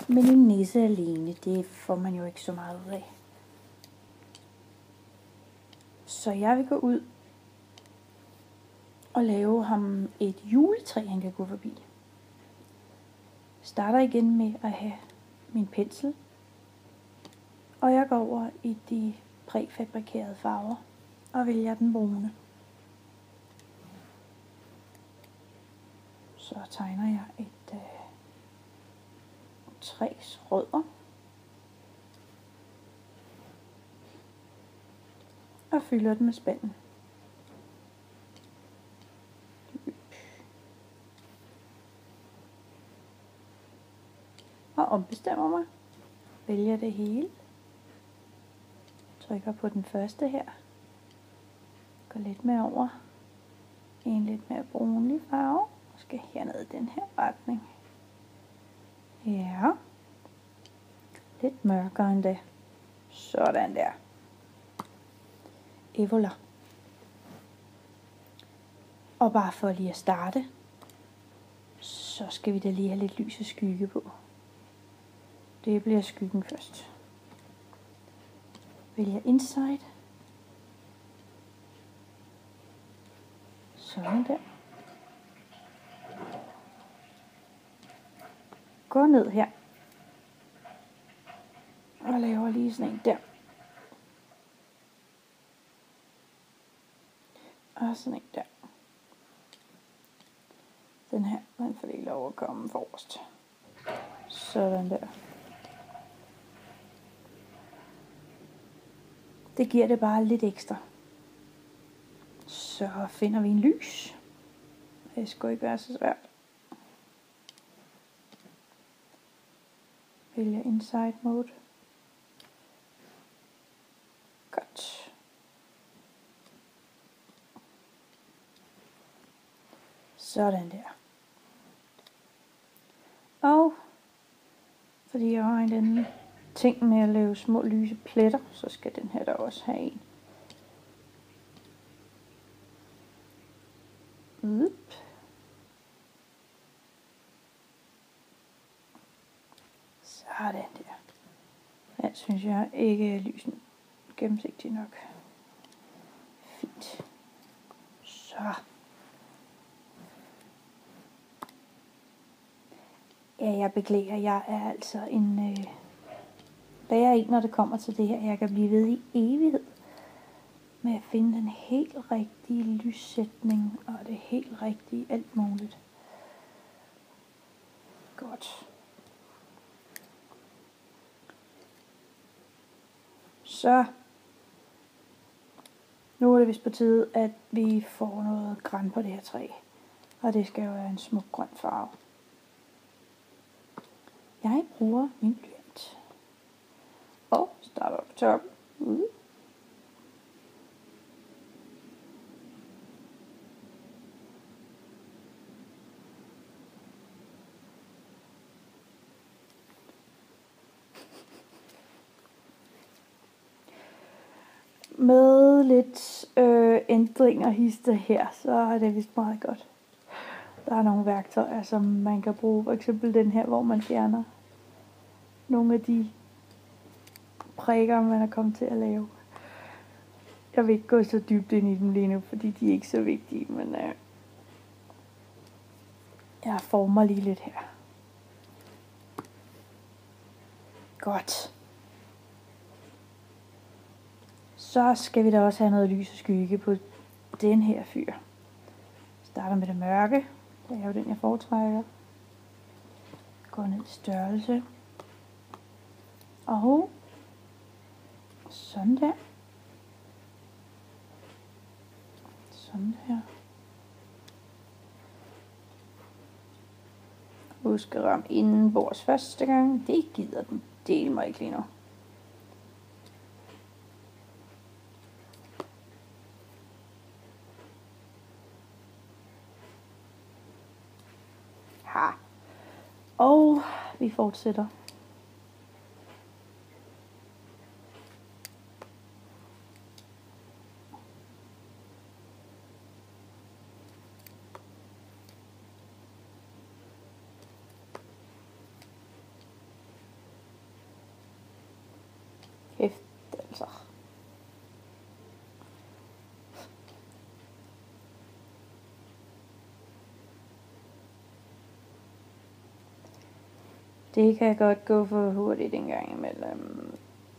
Men en nisse alene, det får man jo ikke så meget ud af. Så jeg vil gå ud og lave ham et juletræ, han kan gå forbi. Starter igen med at have min pensel. Og jeg går over i de præfabrikerede farver og vælger den brune. Så tegner jeg et træs rødder. Og fylder den med spanden. Og ombestemmer mig. Vælger det hele. Trykker på den første her. Går lidt mere over i en lidt mere brunlig farve. Og skal herned i den her retning. Ja. Lidt mørkere end det. Sådan der. Et voilà. Og bare for lige at starte, så skal vi da lige have lidt lys og skygge på. Det bliver skyggen først. Vælger inside. Sådan der. Går ned her. Og laver lige sådan en der. Og sådan en der. Den her, den får lige lov at komme forrest. Sådan der. Det giver det bare lidt ekstra. Så finder vi en lys. Det skal ikke være så svært. Vælger inside mode. Godt. Sådan der. Og fordi jeg har en anden ting med at lave små lyse pletter, så skal den her der også have en. Sådan der. Den synes jeg ikke er lysen gennemsigtig nok. Fint. Så. Ja, jeg beklager. Jeg er altså en bager en, når det kommer til det her. Jeg kan blive ved i evighed med at finde den helt rigtige lyssætning og det helt rigtige alt muligt. Godt. Så nu er det vist på tide, at vi får noget græn på det her træ. Og det skal jo være en smuk grøn farve. Jeg bruger min blyant. Og starter på toppen. Med lidt ændringer hister her, så er det vist meget godt. Der er nogle værktøjer, som man kan bruge. For eksempel den her, hvor man fjerner nogle af de prikker, man er kommet til at lave. Jeg vil ikke gå så dybt ind i dem lige nu, fordi de er ikke så vigtige, men jeg former lige lidt her. Godt. Så skal vi da også have noget lys og skygge på den her fyr. Starter med det mørke. Det er jo den, jeg foretrækker. Går ned i størrelse. Og sådan der. Sådan her. Husk at ramme indenbords første gang. Det gider den del mig ikke lige nu. Ha. Og vi fortsætter. altså. Det kan godt gå for hurtigt en gang imellem.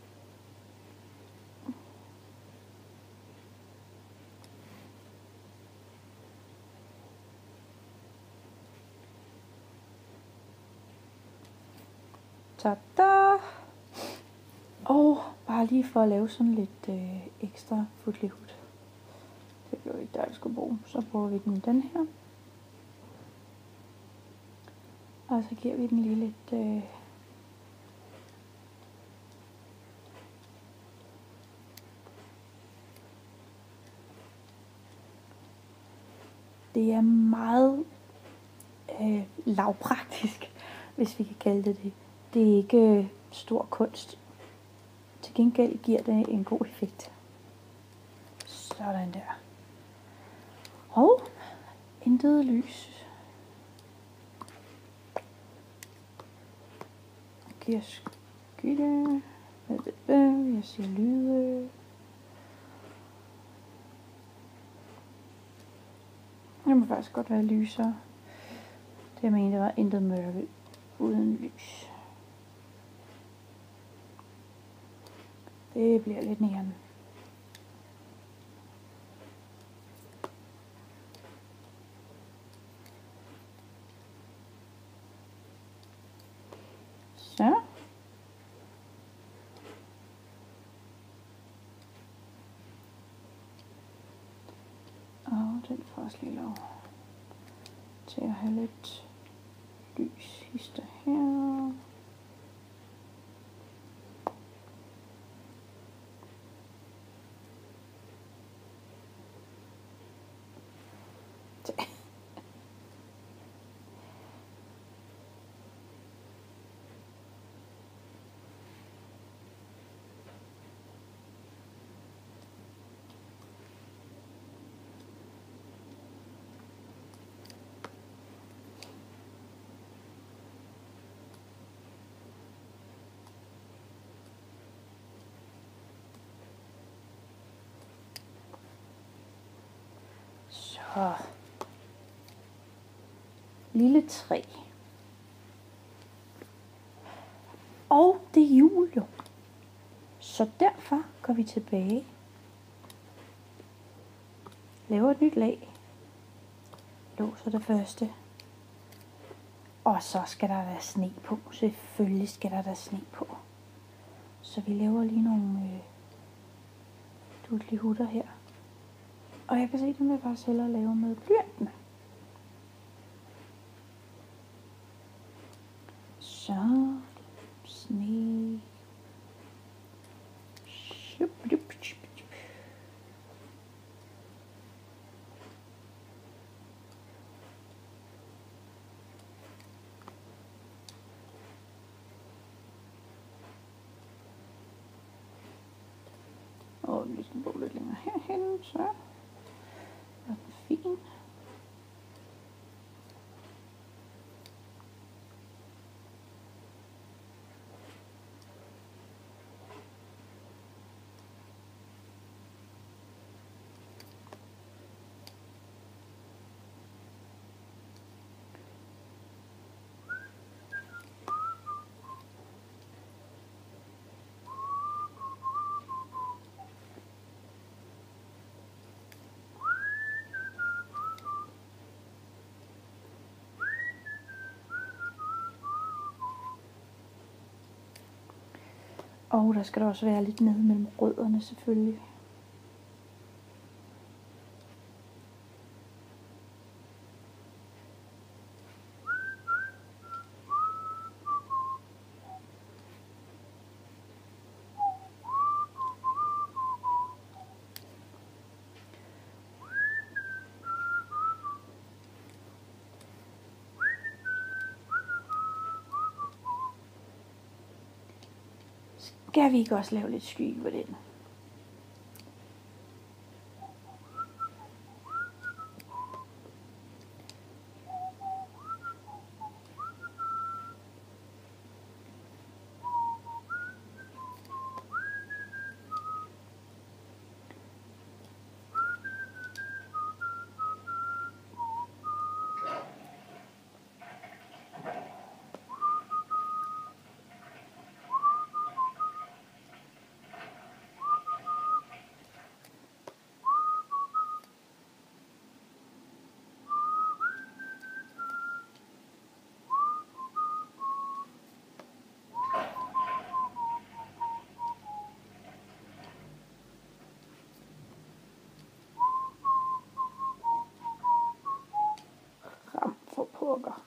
Tada! Og bare lige for at lave sådan lidt ekstra futlihut. Det blev ikke der, jeg skulle bruge. Så bruger vi den her. Og så giver vi den lige lidt... Det er meget lavpraktisk, hvis vi kan kalde det det. Det er ikke stor kunst. Til gengæld giver det en god effekt. Sådan der. Og intet lys. Giver skygge. Jeg siger lyde. Det må faktisk godt være lysere. Det jeg mente var intet mørke uden lys. Det bliver lidt næren. Så. Og den får også lige lov til at have lidt lys hister her. Så. Lille træ. Og det er jul jo. Så derfor går vi tilbage. Laver et nyt lag. Låser det første. Og så skal der være sne på. Selvfølgelig skal der være sne på. Så vi laver lige nogle dutlige her. Og jeg kan se, at dem vil jeg faktisk hellere lave med blyanten. Så sne. Og vi skal bruge lidt længere herhen, så er den fin. Og der skal der også være lidt nede mellem rødderne selvfølgelig. Skal vi ikke også lave lidt skygge på den? dukker.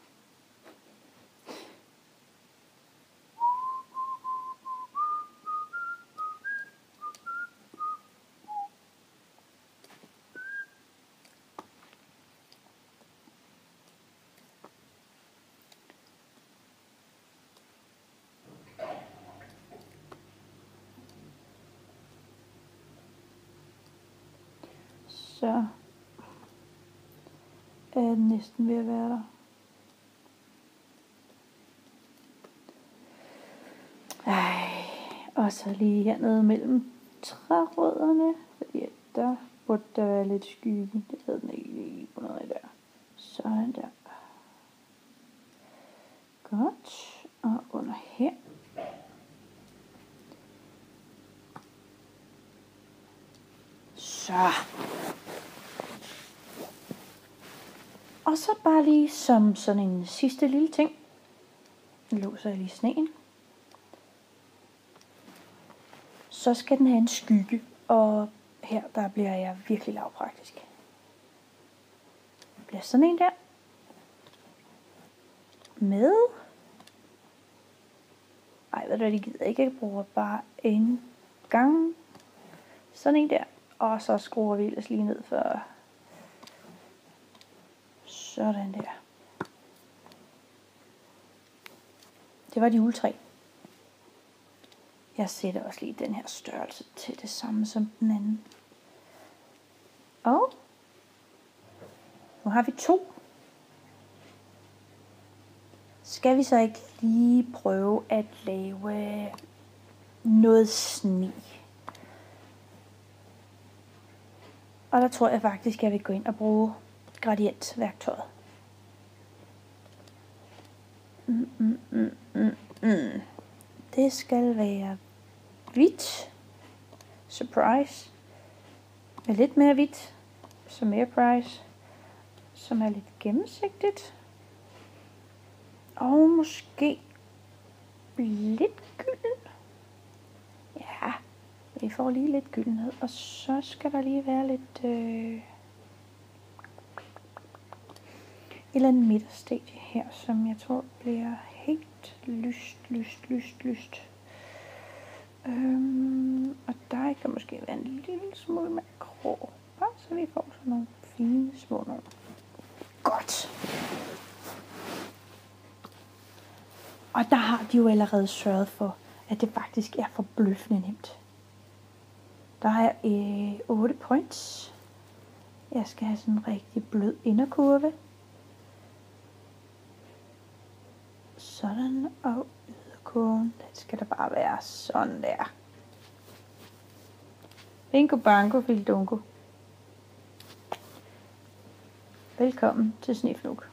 Så er den næsten ved at være der. Og så lige hernede mellem trærødderne, fordi der burde der være lidt skygge. Det havde den ikke lige på noget af der. Sådan der. Godt. Og under her. Så. Og så bare lige som sådan en sidste lille ting. Låser jeg lige sneen. Så skal den have en skygge. Og her der bliver jeg virkelig lavpraktisk. Det bliver sådan en der. Med. Ej, ved du hvad, de gider ikke. Jeg bruger bare en gang. Sådan en der. Og så skruer vi ellers lige ned for. Sådan der. Det var de juletræ. Jeg sætter også lige den her størrelse til det samme som den anden. Og nu har vi 2. Skal vi så ikke lige prøve at lave noget sne? Og der tror jeg faktisk, at jeg vil gå ind og bruge gradientværktøjet. Det skal være hvidt. Surprise. Med lidt mere hvidt. Så mere price. Som er lidt gennemsigtigt. Og måske lidt gylden. Ja, vi får lige lidt gyldenhed. Og så skal der lige være lidt et eller andet midterstadie her, som jeg tror bliver helt lyst. Og der kan måske være en lille smule mere grå. Bare så vi får sådan nogle fine små nogle. Godt. Og der har de jo allerede sørget for, at det faktisk er forbløffende nemt. Der er 8 points. Jeg skal have sådan en rigtig blød inderkurve. Sådan, og yderkurven, den skal der bare være sådan der. Bingo bango fildungo. Velkommen til Snefnug.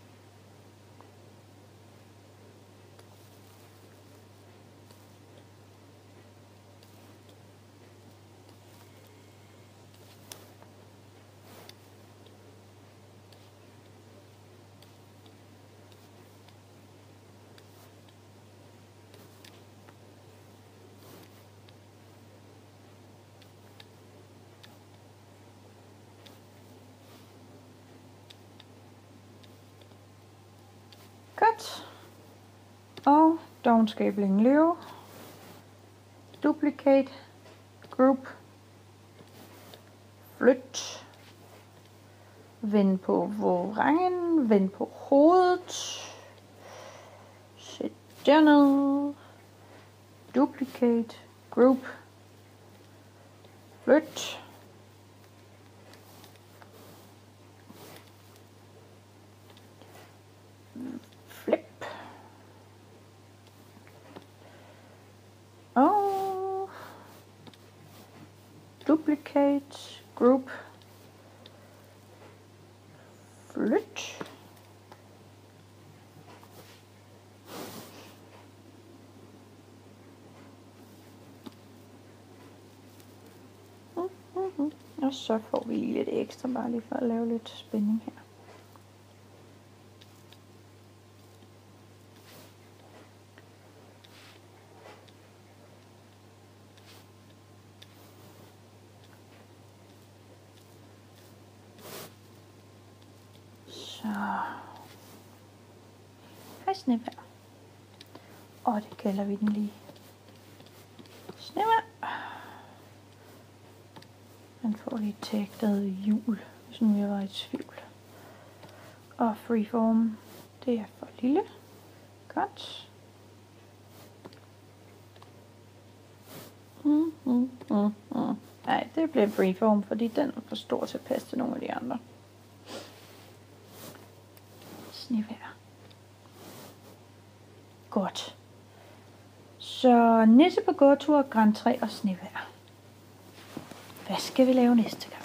Godt. Og downskabling Leo. Duplicate. Group. Flyt. Vend på vårangen. Vend på hovedet. Sæt derned. Duplicate. Group. Flyt. Flip. Og duplicate, group, flyt. Og så får vi lige lidt ekstra, bare lige for at lave lidt spænding her. Så. Hej snevejr. Og det kalder vi den lige. Snevejr. Man får lige tagget jul, hvis nu jeg var i tvivl. Og freeform, det er for lille. Godt. Nej, det bliver freeform, fordi den er for stor til at passe til nogle af de andre. Snevejr. Godt. Så nisse på gåtur, grantræ og snevejr. Hvad skal vi lave næste gang?